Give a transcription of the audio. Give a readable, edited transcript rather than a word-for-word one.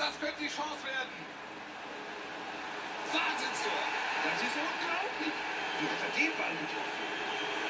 Das könnte die Chance werden. Wahnsinnstor. Das ist unglaublich. Du hast den Ball getroffen.